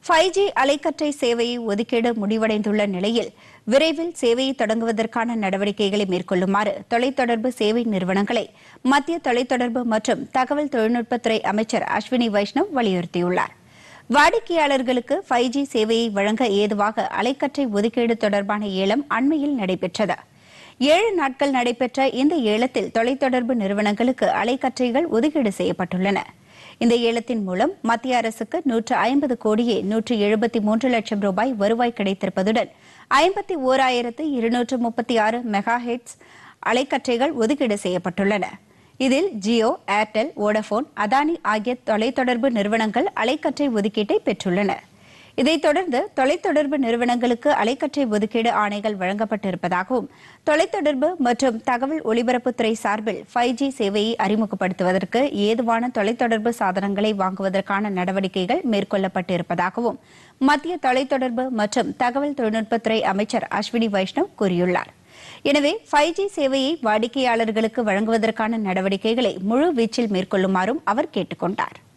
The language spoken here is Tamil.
5G அலைக்கற்றை சேவையை ஒதுக்கீடு முடிவடைந்துள்ள நிலையில் விரைவில் சேவையை தொடங்குவதற்கான நடவடிக்கைகளை மேற்கொள்ளுமாறு தொலைத்தொடர்பு சேவை நிறுவனங்களை மத்திய தொலைத்தொடர்பு மற்றும் தகவல் தொழில்நுட்பத்துறை அமைச்சர் அஸ்வினி வைஷ்ணவ் வலியுறுத்தியுள்ளார். வாடிக்கையாளர்களுக்கு 5G சேவையை வழங்க ஏதுவாக அலைக்கற்றை ஒதுக்கீடு தொடர்பான ஏலம் அண்மையில் நடைபெற்றது. 7 நாட்கள் நடைபெற்ற இந்த ஏலத்தில் தொலைத்தொடர்பு நிறுவனங்களுக்கு அலைக்கற்றைகள் ஒதுக்கீடு செய்யப்பட்டுள்ளன. இந்த ஏலத்தின் மூலம் மத்திய அரசுக்கு 150 கோடியே 173 லட்சம் ரூபாய் வருவாய் கிடைத்திருப்பதுடன் 51,236 மெகா ஹெர்ட்ஸ் அலைக்கற்றைகள் ஒதுக்கீடு செய்யப்பட்டுள்ளன. இதில் ஜியோ, ஏர்டெல், வோடபோன், அதானி ஆகிய தொலைத்தொடர்பு நிறுவனங்கள் அலைக்கற்றை ஒதுக்கீட்டை பெற்றுள்ளன. இதைத் தொடர்ந்து தொலைத்தொடர்பு நிறுவனங்களுக்கு அலைக்கற்றை ஒதுக்கீடு ஆணைகள் வழங்கப்பட்டிருப்பதாகவும் தொலைத்தொடர்பு மற்றும் தகவல் ஒலிபரப்புத்துறை சார்பில் 5G சேவையை அறிமுகப்படுத்துவதற்கு ஏதுவான தொலைத்தொடர்பு சாதனங்களை வாங்குவதற்கான நடவடிக்கைகள் மேற்கொள்ளப்பட்டிருப்பதாகவும் மத்திய தொலைத்தொடர்பு மற்றும் தகவல் தொழில்நுட்பத்துறை அமைச்சர் அஸ்வினி வைஷ்ணவ் கூறியுள்ளார். எனவே 5G சேவையை வாடிக்கையாளர்களுக்கு வழங்குவதற்கான நடவடிக்கைகளை முழு வீச்சில் மேற்கொள்ளுமாறும் அவர் கேட்டுக் கொண்டார்.